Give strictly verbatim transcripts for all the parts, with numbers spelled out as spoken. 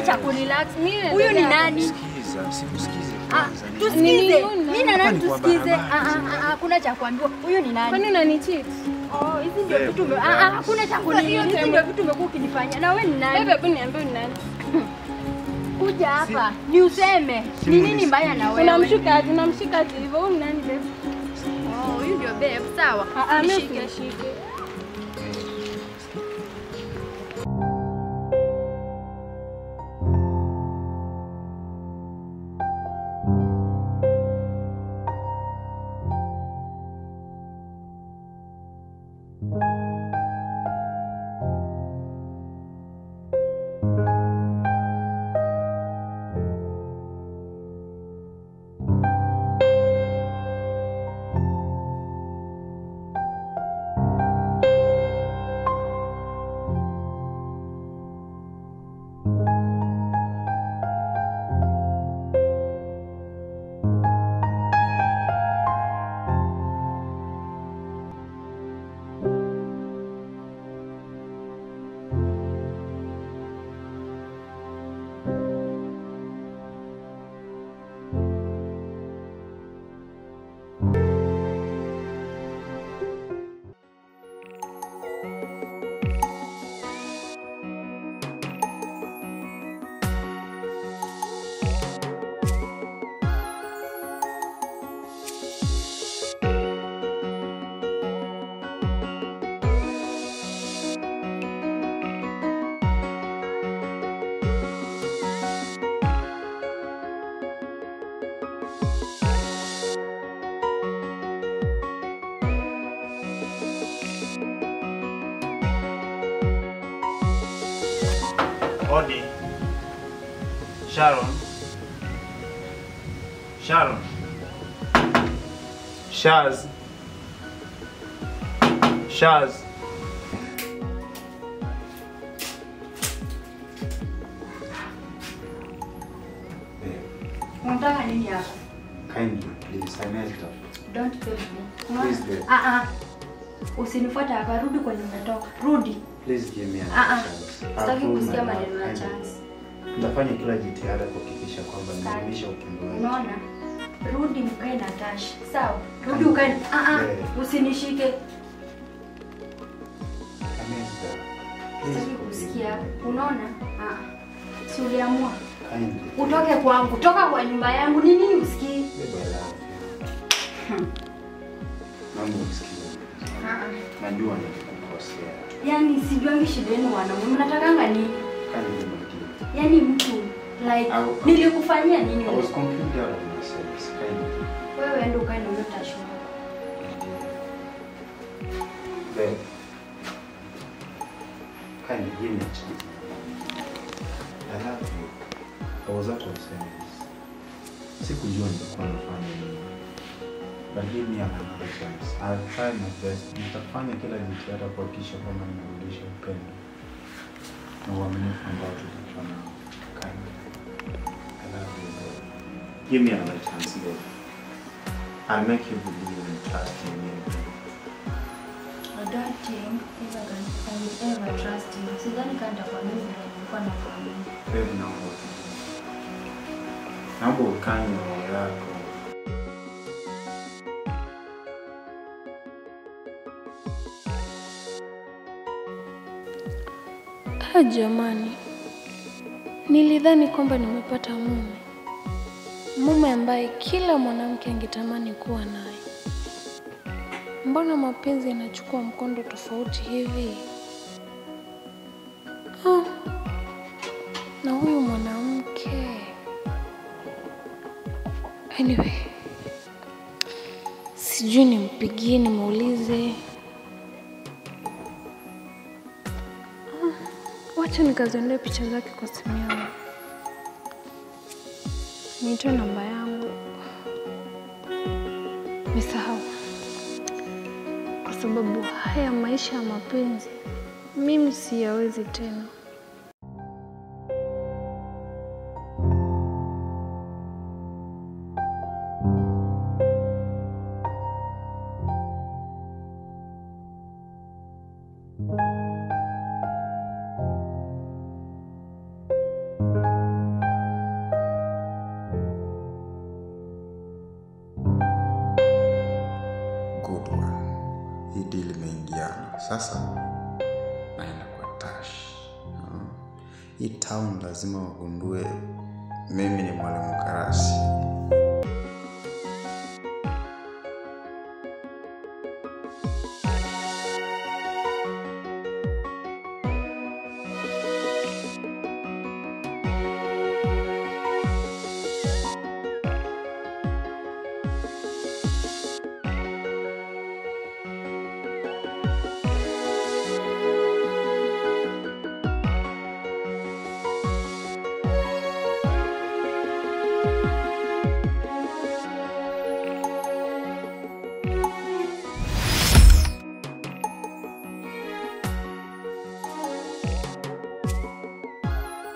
cha kurelax. Huyu ni nani? Sikiza, sikusikize Ah, tusikize. Mimi na nani tusikize? Ah ah, hakuna cha kuambiwa. Huyu ni nani? Kwani unanicheat? Oh, hizi ndio vitu ah ah, hakuna cha kunini. Hizi ndio vitu umekuwa ukinifanya. Na wewe ni nani? Bebe, hebu niambie ni nani? Kuja hapa. Ni useme. Ni nini mbaya na wewe? Unamshuka aje? Unamshika aje hivyo? Huyu ni nani bebe? Oh, huyu ndio babe, sawa. Ah ah, mimi nishike. Odi. Sharon. Sharon. Shaz. Shaz. Unataka nini hapa? Kindly, please, I need help. Don't fail me. Please, babe. Ah ah. Usinifuate hapa, rudi kwenye umetoka. Rudi. Please give me a Ah ah. chance. Sitaki I'll kusikia prove my maneno ya love. chance. Nitafanya kila jitihada kuhakikisha kwamba nimeisha upendo wako. Unaona? Rudi mkae na Tash. Sawa? Rudi ukae. Ah ah. Usinishike. Sitaki kusikia. Unaona? Ah. Si uliamua. Kindly. Utoke kwangu. Toka kwa nyumba yangu. Ni nini usikii? Babe, I love you. Mambo usikie. Ah ah. Najua nikikukosea. Yaani sijuangi shida yenu wanaume. Mnatakanga nini? Kindly, my dear. Yaani mtu like Au- nilikufanyia nini? I was completely out of myself. Kindly. Wewe enda ukae na huyo Tash wako. Babe. Kindly give me a chance. I love you. I was out of sense. Sikujua nilikuwa nafanya nini. But give me another chance. I'll try my best. Nitafanya kila jitihada kuhakikisha kwamba ninarudisha upendo na uaminifu ambao tulikuwa nao. Kindly. I love you, babe. Give me another chance, babe. I'll make you believe and trust in me. I don't think if I can I will ever trust you. Sidhani kama nitakuamini vile nilikuwa nakuamini. Babe, naomba. Naomba ukanye roho yako. Ah, jamani. Nilidhani kwamba nimepata mume. Mume ambaye kila mwanamke angetamani kuwa naye. Mbona mapenzi yanachukua mkondo tofauti hivi? Ah. Na huyu mwanamke. Anyway. Sijui nimpigie nimuulize. Wacha nikaziondoe picha zake kwa simu yangu. Nitoe namba yangu. Nisahau. Kwa sababu haya maisha ya mapenzi mimi siyawezi tena. Thank you. Sasa naenda kwa Tash. Hmm. Hii town lazima wagundue mimi ni Mwalimu Karasi.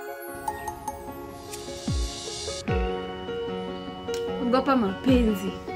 Ogopa mapenzi.